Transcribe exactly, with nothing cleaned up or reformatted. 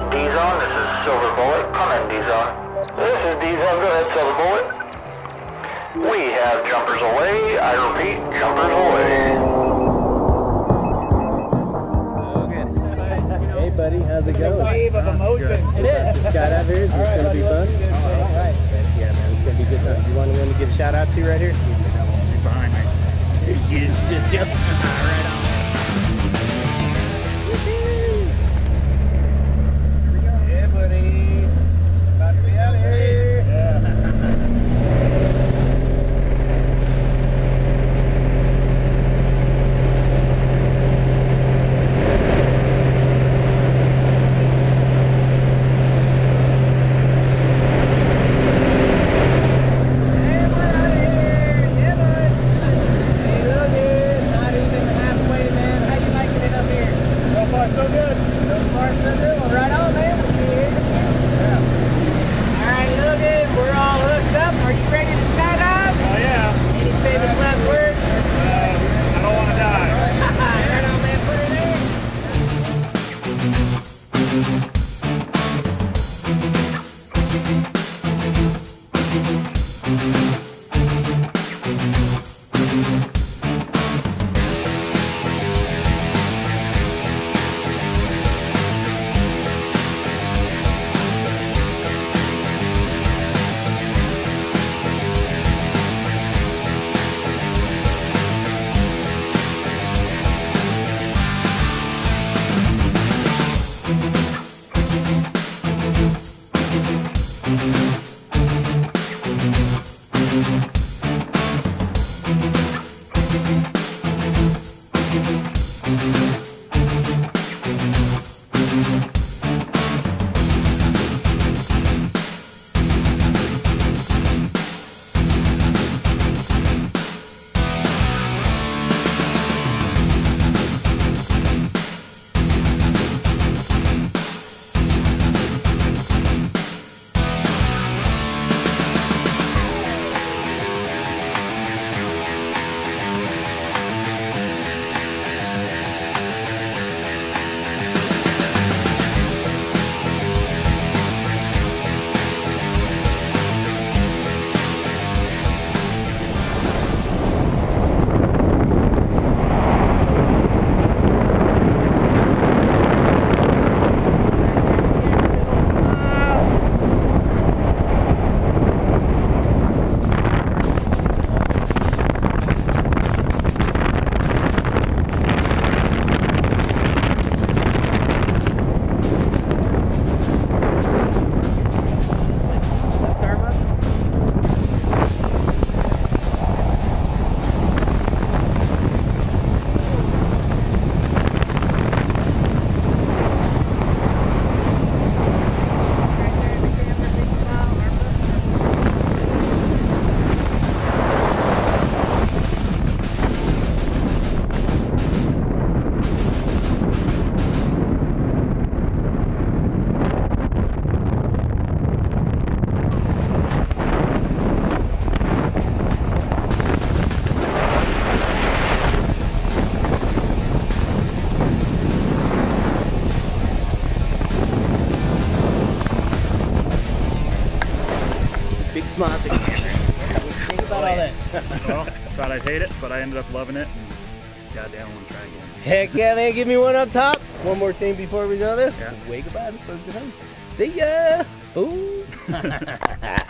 D-Zone, this is Silver Bullet. Come in, D-Zone. This is D-Zone, go ahead, Silver Bullet. We have jumpers away. I repeat, jumpers away. Hey buddy, how's it going? Wave of emotion. It is. The skydive here, is this going to be fun? All right. Yeah, man, it's going to be good time. You want anyone to give a shout out to right here? She's behind me. There she is, she's just jumping. Right on. Yeah, buddy. About to be out of here. Yeah. Big smile to the camera. What do you think about all that? Well, thought I'd hate it, but I ended up loving it. And goddamn, I want to try again. Heck yeah, man. Give me one up top. One more thing before we go there. Yeah. Wave goodbye before we go home. See ya. Ooh.